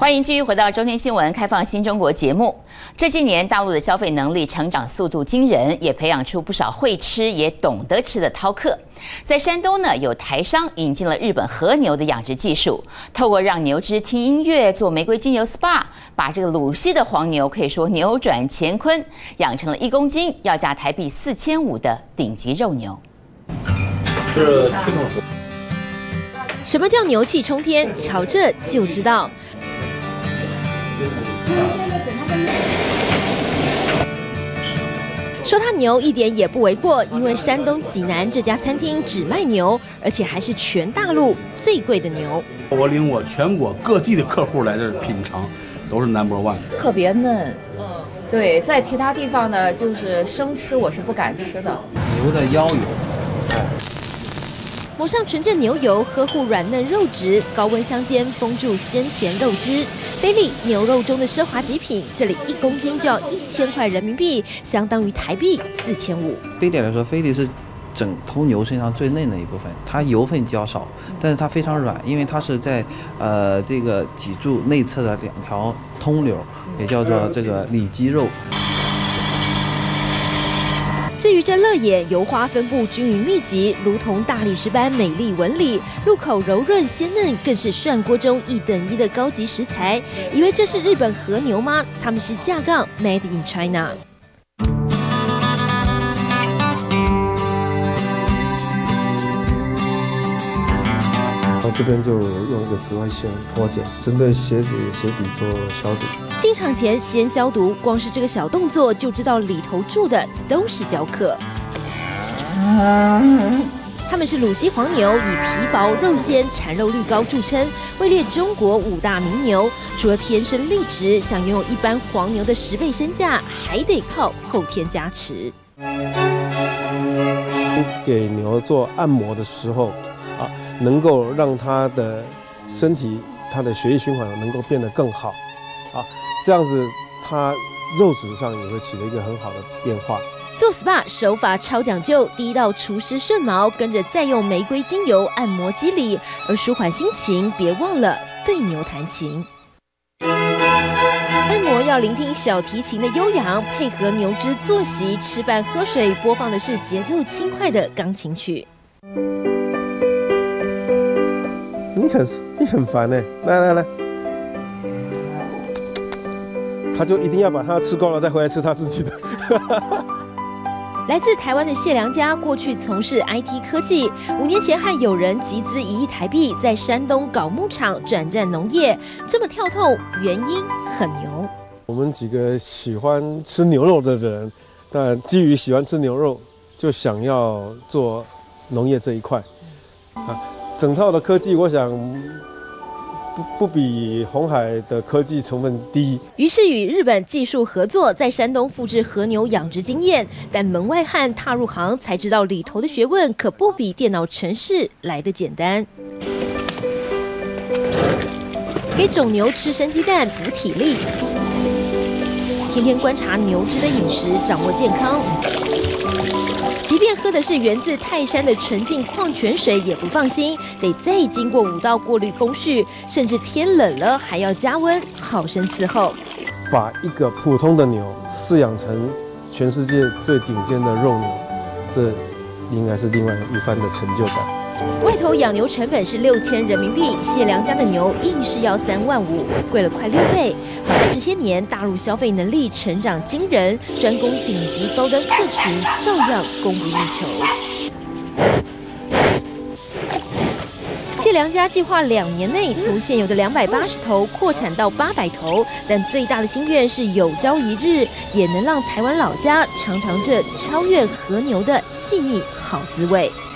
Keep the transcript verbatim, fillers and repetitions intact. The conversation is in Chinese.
欢迎继续回到中天新闻开放新中国节目。这些年，大陆的消费能力成长速度惊人，也培养出不少会吃也懂得吃的饕客。在山东呢，有台商引进了日本和牛的养殖技术，透过让牛只听音乐、做玫瑰精油 S P A， 把这个鲁西的黄牛可以说扭转乾坤，养成了一公斤要价台币四千五的顶级肉牛。 是驱动服。 什么叫牛气冲天？瞧这就知道。说它牛一点也不为过，因为山东济南这家餐厅只卖牛，而且还是全大陆最贵的牛。 我领我全国各地的客户来这儿品尝，都是 number one， 特别嫩。嗯，对，在其他地方呢，就是生吃我是不敢吃的。 牛的腰油，哎。 抹上纯正牛油，呵护软嫩肉质，高温相间，封住鲜甜肉汁。菲力牛肉中的奢华极品，这里一公斤就要一千块人民币，相当于台币四千五。 菲力来说，菲力是整头牛身上最嫩的一部分，它油分较少，但是它非常软，因为它是在呃这个脊柱内侧的两条通瘤，也叫做这个里脊肉。 至于这乐眼油花分布均匀密集，如同大理石般美丽纹理，入口柔润鲜嫩，更是涮锅中一等一的高级食材。以为这是日本和牛吗？他们是架杠 Made in China。 然后这边就用一个紫外线脱碱，针对鞋子鞋底做消毒。 进场前先消毒，光是这个小动作就知道里头住的都是教客。他们是鲁西黄牛，以皮薄肉鲜、产肉率高著称，位列中国五大名牛。除了天生丽质，想拥有一般黄牛的十倍身价，还得靠后天加持。 给牛做按摩的时候啊，能够让它的身体、它的血液循环能够变得更好啊。这样子，它肉质上也会起了一个很好的变化。 做 S P A 手法超讲究，第一道除湿顺毛，跟着再用玫瑰精油按摩肌理，而舒缓心情，别忘了对牛弹琴。按摩要聆听小提琴的悠扬，配合牛只作息、吃饭、喝水，播放的是节奏轻快的钢琴曲。 你很你很烦呢、欸，来来来。他就一定要把它吃光了，再回来吃他自己的。 来自台湾的谢良家，过去从事 I T 科技，五年前和友人集资一亿台币，在山东搞牧场，转战农业。这么跳痛，原因很牛。 我们几个喜欢吃牛肉的人，但基于喜欢吃牛肉，就想要做农业这一块。啊，整套的科技，我想。不不比鸿海的科技成分低， 于是与日本技术合作，在山东复制和牛养殖经验。但门外汉踏入行，才知道里头的学问可不比电脑程式来得简单。给种牛吃生鸡蛋补体力，天天观察牛只的饮食，掌握健康。即便喝的是源自泰山的纯净矿泉水，也不放心，得再经过五道过滤工序，甚至天冷了还要加温，好生伺候。 把一个普通的牛饲养成全世界最顶尖的肉牛，这应该是另外一番的成就感。 外头养牛成本是六千人民币，谢良家的牛硬是要三万五，贵了快六倍。好在这些年大陆消费能力成长惊人，专攻顶级高端客群，照样供不应求。谢良家计划两年内从现有的两百八十头扩产到八百头，但最大的心愿是有朝一日也能让台湾老家尝尝这超越和牛的细腻好滋味。